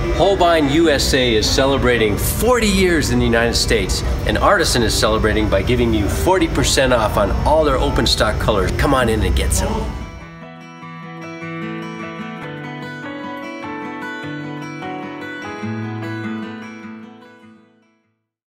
Holbein USA is celebrating 40 years in the United States, and Artisan is celebrating by giving you 40% off on all their open stock colors. Come on in and get some.